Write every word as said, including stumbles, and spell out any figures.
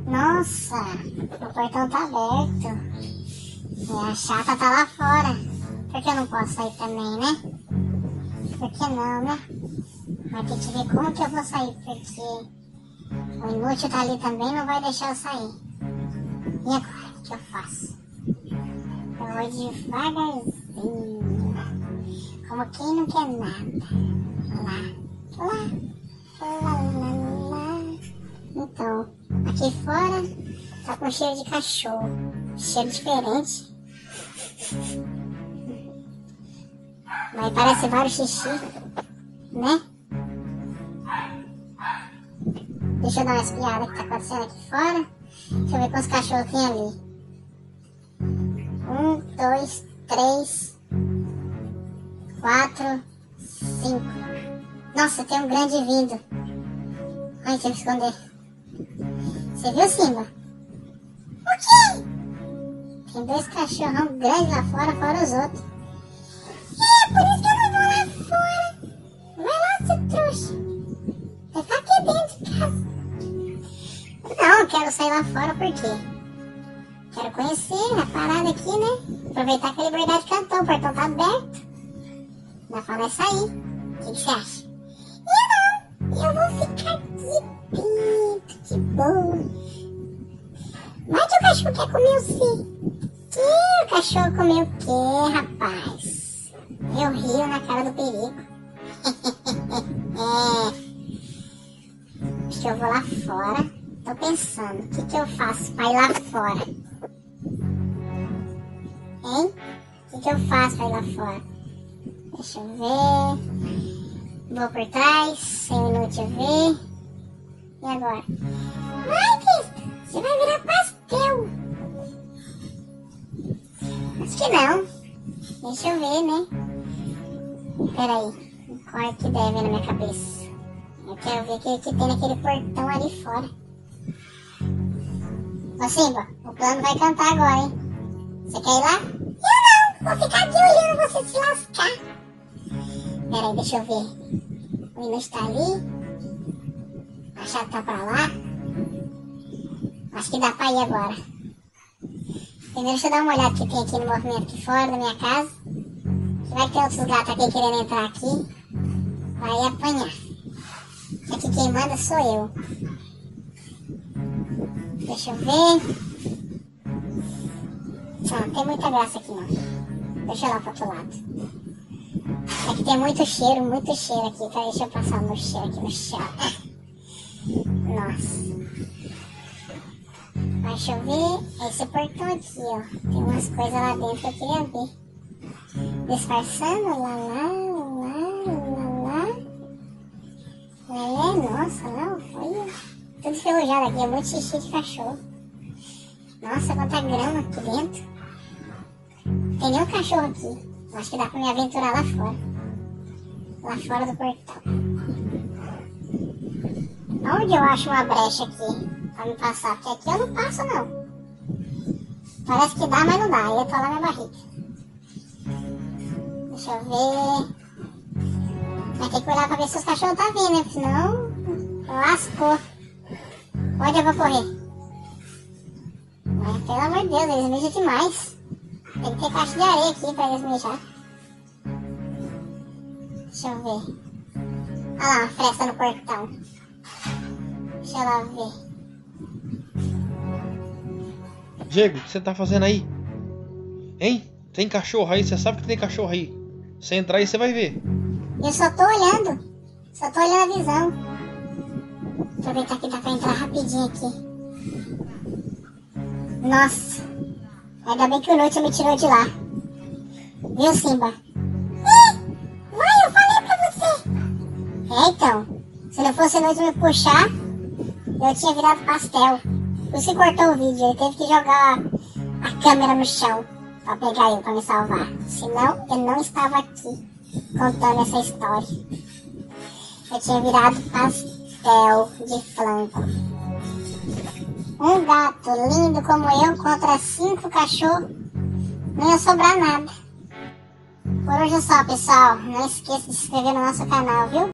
Nossa, o portão tá aberto. E a chata tá lá fora. Por que eu não posso sair também, né? Por que não, né? Vai ter que ver como que eu vou sair, porque o inútil tá ali também, não vai deixar eu sair. E agora, o que eu faço? Eu vou devagarzinho, como quem não quer nada. Lá, lá, lá, lá, lá. Então, aqui fora tá com cheiro de cachorro, cheiro diferente. Mas parece vários xixi, né? Deixa eu dar uma espiada que tá acontecendo aqui fora. Deixa eu ver quantos cachorros tem ali. Um, dois, três, quatro, cinco. Nossa, tem um grande vindo. Ai, deixa eu esconder. Você viu, Simba? O quê? Tem dois cachorrão grandes lá fora, fora os outros. É, por isso que eu não vou lá fora. Vai lá, seu trouxa. Vai ficar aqui dentro de casa. Não, quero sair lá fora por quê? Quero conhecer a parada aqui, né? Aproveitar que a liberdade cantou, o portão tá aberto. Dá pra nós sair. O que, que você acha? Eu não, eu vou ficar aqui dentro, de boa. Mas que o cachorro quer comer o quê? Que o cachorro comeu o quê, rapaz? Eu rio na cara do perigo. É. Acho que eu vou lá fora. Tô pensando, o que que eu faço pra ir lá fora? Hein? O que que eu faço pra ir lá fora? Deixa eu ver. Vou por trás, sem inútil ver. E agora? Vai, Pista! Você vai virar pastel! Acho que não. Deixa eu ver, né? Peraí. Qual é que deve na minha cabeça? Eu quero ver o que, que tem naquele portão ali fora. Ô Simba, o plano vai cantar agora, hein? Você quer ir lá? Eu não! Vou ficar aqui olhando você se lascar. Peraí, deixa eu ver. O inútil tá ali. A chata tá pra lá. Acho que dá pra ir agora. Primeiro deixa eu dar uma olhada que tem aqui no movimento aqui fora da minha casa. Vai que tem outros gatos aqui querendo entrar aqui. Vai apanhar. Aqui quem manda sou eu. Deixa eu ver. Não, tem muita graça aqui não. Deixa eu ir lá pro outro lado. Aqui tem muito cheiro, muito cheiro aqui. Então deixa eu passar o meu cheiro aqui no chão. Nossa. Deixa eu ver. Esse portão aqui, ó. Tem umas coisas lá dentro que eu queria ver. Disfarçando. Lá, lá, lá, lá, lá. É, nossa, não. Olha. Tudo enferrujado aqui. É muito xixi de cachorro. Nossa, quanta grama aqui dentro. Tem nenhum cachorro aqui. Acho que dá pra me aventurar lá fora. Lá fora do portão. Onde eu acho uma brecha aqui pra me passar? Porque aqui eu não passo não. Parece que dá, mas não dá. Aí eu tô lá na barriga. Deixa eu ver. Vai ter que olhar pra ver se os cachorros tá vindo, né? Senão lascou. Onde eu vou correr? Mas, pelo amor de Deus, eles mijam demais. Tem que ter caixa de areia aqui pra eles mijar. Deixa eu ver. Olha lá, uma fresta no portão. Deixa eu lá ver. Diego, o que você tá fazendo aí? Hein? Tem cachorro aí? Você sabe que tem cachorro aí. Se entrar aí, você vai ver. Eu só tô olhando. Só tô olhando a visão. Aproveitar que dá pra entrar rapidinho aqui. Nossa. Ainda bem que o inútil me tirou de lá. Viu, Simba? Ih, mãe, eu falei pra você. É, então. Se não fosse o inútil me puxar, eu tinha virado pastel. Por isso que cortou o vídeo. Ele teve que jogar a câmera no chão pra pegar eu, pra me salvar. Senão, eu não estava aqui contando essa história. Eu tinha virado pastel de flanco. Um gato lindo como eu contra cinco cachorros, não ia sobrar nada. Por hoje é só, pessoal. Não esqueça de se inscrever no nosso canal, viu?